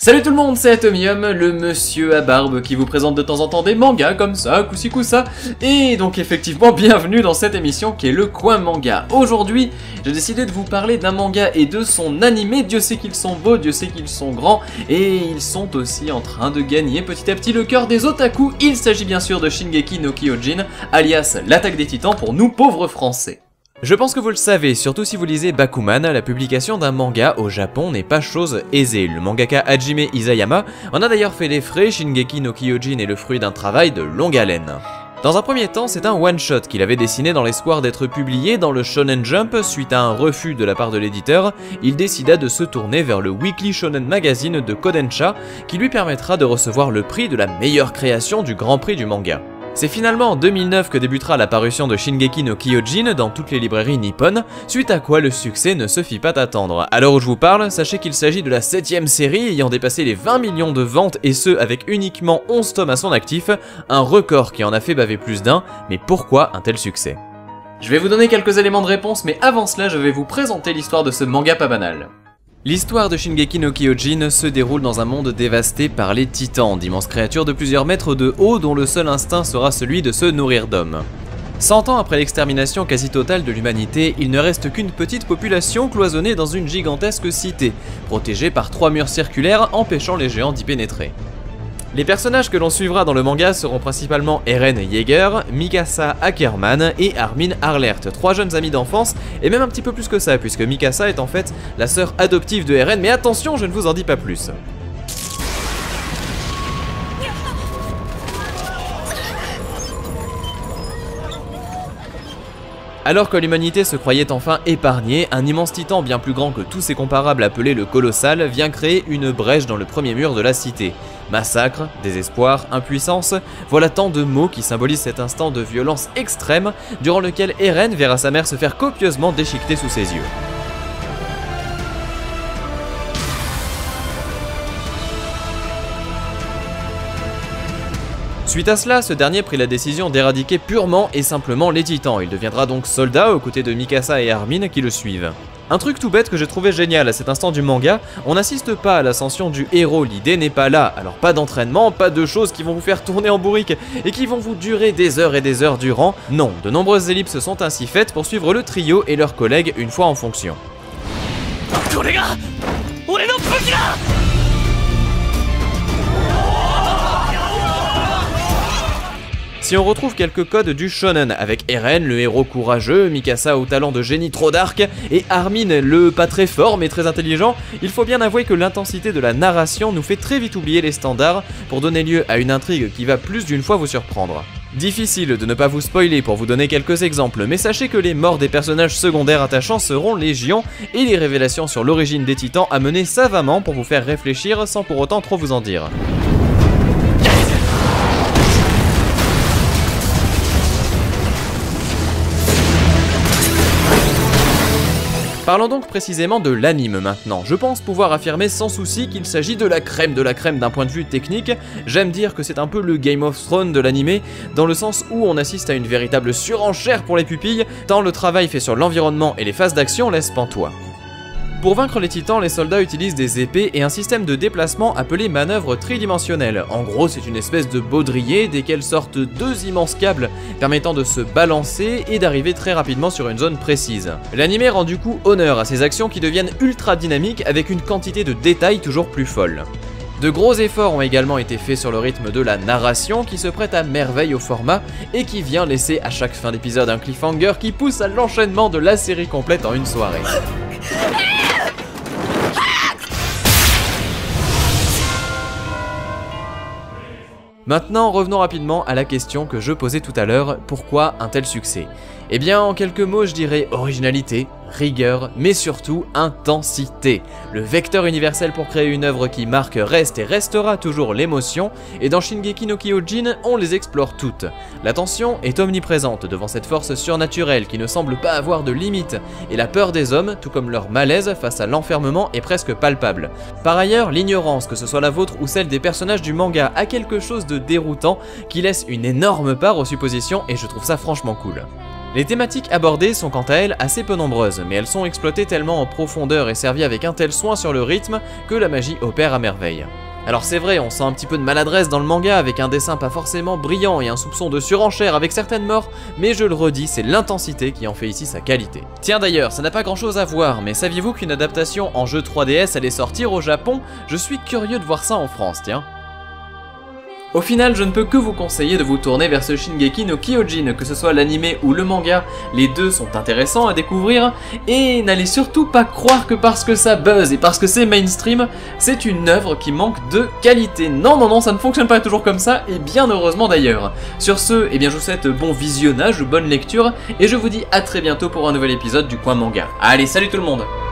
Salut tout le monde, c'est Atomium, le monsieur à barbe qui vous présente de temps en temps des mangas comme ça, coup-ci coup-ça. Et donc effectivement, bienvenue dans cette émission qui est le Coin Manga. Aujourd'hui, j'ai décidé de vous parler d'un manga et de son animé. Dieu sait qu'ils sont beaux, Dieu sait qu'ils sont grands, et ils sont aussi en train de gagner petit à petit le cœur des otaku. Il s'agit bien sûr de Shingeki no Kyojin, alias l'attaque des titans pour nous pauvres français. Je pense que vous le savez, surtout si vous lisez Bakuman, la publication d'un manga au Japon n'est pas chose aisée. Le mangaka Hajime Isayama en a d'ailleurs fait les frais. Shingeki no Kyojin est le fruit d'un travail de longue haleine. Dans un premier temps, c'est un one-shot qu'il avait dessiné dans l'espoir d'être publié dans le Shonen Jump. Suite à un refus de la part de l'éditeur, il décida de se tourner vers le Weekly Shonen Magazine de Kodansha, qui lui permettra de recevoir le prix de la meilleure création du Grand Prix du manga. C'est finalement en 2009 que débutera la parution de Shingeki no Kyojin dans toutes les librairies nippones, suite à quoi le succès ne se fit pas attendre. À l'heure où je vous parle, sachez qu'il s'agit de la 7ème série ayant dépassé les 20 millions de ventes et ce avec uniquement 11 tomes à son actif, un record qui en a fait baver plus d'un, mais pourquoi un tel succès? Je vais vous donner quelques éléments de réponse, mais avant cela je vais vous présenter l'histoire de ce manga pas banal. L'histoire de Shingeki no Kyojin se déroule dans un monde dévasté par les titans, d'immenses créatures de plusieurs mètres de haut dont le seul instinct sera celui de se nourrir d'hommes. 100 ans après l'extermination quasi totale de l'humanité, il ne reste qu'une petite population cloisonnée dans une gigantesque cité, protégée par 3 murs circulaires empêchant les géants d'y pénétrer. Les personnages que l'on suivra dans le manga seront principalement Eren Yeager, Mikasa Ackerman et Armin Arlert, 3 jeunes amis d'enfance, et même un petit peu plus que ça, puisque Mikasa est en fait la sœur adoptive de Eren, mais attention, je ne vous en dis pas plus. Alors que l'humanité se croyait enfin épargnée, un immense titan bien plus grand que tous ses comparables appelé le Colossal vient créer une brèche dans le premier mur de la cité. Massacre, désespoir, impuissance, voilà tant de mots qui symbolisent cet instant de violence extrême durant lequel Eren verra sa mère se faire copieusement déchiqueter sous ses yeux. Suite à cela, ce dernier prit la décision d'éradiquer purement et simplement les titans. Il deviendra donc soldat aux côtés de Mikasa et Armin qui le suivent. Un truc tout bête que j'ai trouvé génial à cet instant du manga, on n'assiste pas à l'ascension du héros, l'idée n'est pas là, alors pas d'entraînement, pas de choses qui vont vous faire tourner en bourrique et qui vont vous durer des heures et des heures durant, non, de nombreuses ellipses sont ainsi faites pour suivre le trio et leurs collègues une fois en fonction. Si on retrouve quelques codes du shonen avec Eren, le héros courageux, Mikasa au talent de génie trop dark et Armin le pas très fort mais très intelligent, il faut bien avouer que l'intensité de la narration nous fait très vite oublier les standards pour donner lieu à une intrigue qui va plus d'une fois vous surprendre. Difficile de ne pas vous spoiler pour vous donner quelques exemples, mais sachez que les morts des personnages secondaires attachants seront légion et les révélations sur l'origine des titans amenées savamment pour vous faire réfléchir sans pour autant trop vous en dire. Parlons donc précisément de l'anime maintenant. Je pense pouvoir affirmer sans souci qu'il s'agit de la crème d'un point de vue technique. J'aime dire que c'est un peu le Game of Thrones de l'anime, dans le sens où on assiste à une véritable surenchère pour les pupilles, tant le travail fait sur l'environnement et les phases d'action laisse pantois. Pour vaincre les titans, les soldats utilisent des épées et un système de déplacement appelé manœuvre tridimensionnelle. En gros, c'est une espèce de baudrier desquels sortent 2 immenses câbles permettant de se balancer et d'arriver très rapidement sur une zone précise. L'anime rend du coup honneur à ces actions qui deviennent ultra dynamiques avec une quantité de détails toujours plus folle. De gros efforts ont également été faits sur le rythme de la narration qui se prête à merveille au format et qui vient laisser à chaque fin d'épisode un cliffhanger qui pousse à l'enchaînement de la série complète en une soirée. Maintenant, revenons rapidement à la question que je posais tout à l'heure, pourquoi un tel succès? Eh bien, en quelques mots, je dirais originalité, rigueur, mais surtout intensité. Le vecteur universel pour créer une œuvre qui marque reste et restera toujours l'émotion, et dans Shingeki no Kyojin, on les explore toutes. La tension est omniprésente devant cette force surnaturelle qui ne semble pas avoir de limite, et la peur des hommes, tout comme leur malaise face à l'enfermement, est presque palpable. Par ailleurs, l'ignorance, que ce soit la vôtre ou celle des personnages du manga, a quelque chose de déroutant qui laisse une énorme part aux suppositions, et je trouve ça franchement cool. Les thématiques abordées sont quant à elles assez peu nombreuses, mais elles sont exploitées tellement en profondeur et servies avec un tel soin sur le rythme que la magie opère à merveille. Alors c'est vrai, on sent un petit peu de maladresse dans le manga avec un dessin pas forcément brillant et un soupçon de surenchère avec certaines morts, mais je le redis, c'est l'intensité qui en fait ici sa qualité. Tiens d'ailleurs, ça n'a pas grand chose à voir, mais saviez-vous qu'une adaptation en jeu 3DS allait sortir au Japon? Je suis curieux de voir ça en France, tiens. Au final, je ne peux que vous conseiller de vous tourner vers ce Shingeki no Kyojin, que ce soit l'anime ou le manga, les deux sont intéressants à découvrir, et n'allez surtout pas croire que parce que ça buzz et parce que c'est mainstream, c'est une œuvre qui manque de qualité. Non, non, non, ça ne fonctionne pas toujours comme ça, et bien heureusement d'ailleurs. Sur ce, eh bien je vous souhaite bon visionnage ou bonne lecture, et je vous dis à très bientôt pour un nouvel épisode du Coin Manga. Allez, salut tout le monde!